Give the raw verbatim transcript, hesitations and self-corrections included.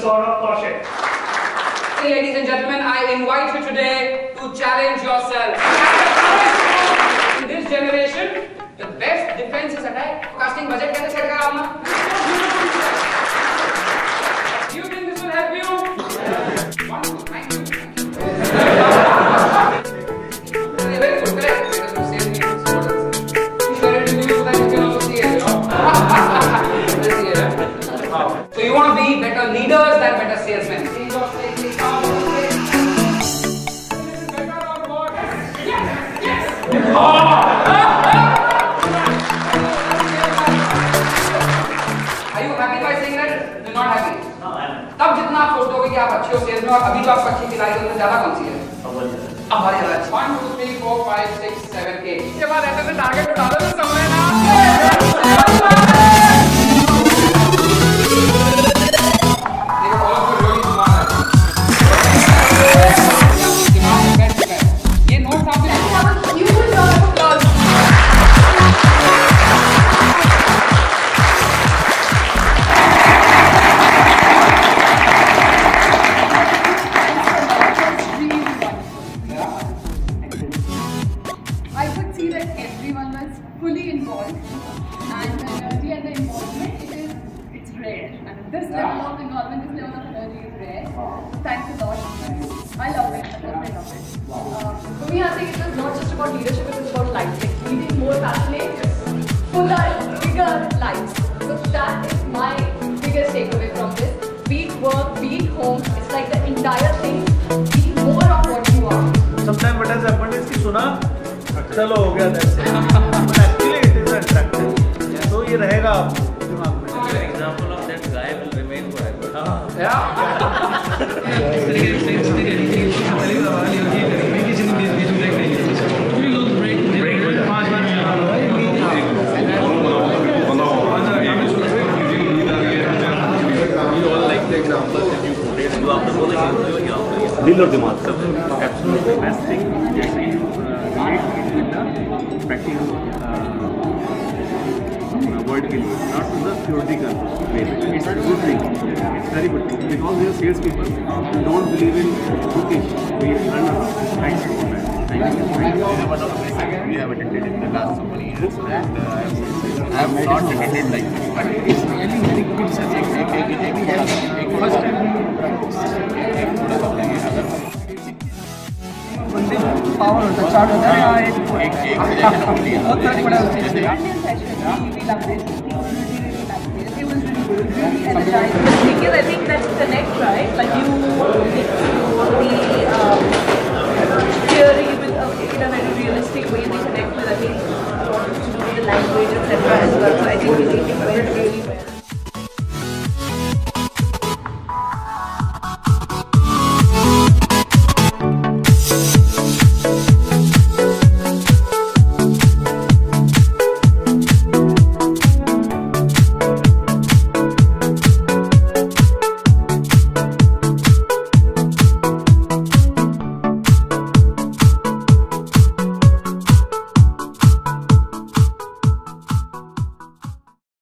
Saurabh Kaushik. Ladies and gentlemen, I invite you today to challenge yourself. In this generation, the best defense is attack. Casting budget कैसे set करा हमने? Do you think this will help you? Wonderful, thank you. Very good, correct. Because you say me, it's what I'm saying. You should do that. You can also see it, you know. See it, huh? So you want to be better leaders than better salesmen. Are you happy by saying that? You're not happy? No, I am. तब जितना आप सोचते हो कि आप अच्छे हो sales में और अभी जो आपको अच्छी खिलाई है उसमें ज्यादा कौन सी है? अब हमारी ज्यादा अच्छी। One, two, three, four, five, six, seven, eight. इसके बाद ऐसे से टारगेट उठा दो तो समय ना। देखो बहुत कुछ really smart है। दिमाग में बैठ चुका है। ये नोट्स आपने I could see that everyone was fully involved, and the energy and the involvement, it is, it's rare. And this level of involvement, this level of energy is rare. Thanks a lot. I love it. I love it. Love it. Uh, For me, I think it was not just about leadership, it was about life. Like leading more passionate, fuller, bigger lives. So that is my biggest takeaway from this. Be it work, be it home, it's like the entire thing. Be more of what you are. Sometimes what has happened is कि सुना चलो हो गया that's it but actually it is attractive तो ये रहेगा आप दिमाग में Example of that guy will remain forever. दिल और दिमाग Absolutely best thing. Practical word के लिए, not to the theoretical way. It's a good thing. It's very good thing because we are salespeople who don't believe in booking. We learn a lot. Thanks for that. Thank you. One of the places we have attended in the last so many years, and uh, I have not attended like this, but it's really very good. Such a एक एक एक first time एक थोड़ा सा लगे अगर बंदे power होता है, चार्ज होता है या एक एक एक सजेशन हो लिया बहुत फर्क पड़ा है। जैसे We love this. It was really energizing. Because I think that's connect, right? Like you need to be um, theory with uh, in a very realistic way. They connect with I think what to do with the language, et cetera as well. So I think we did it really well.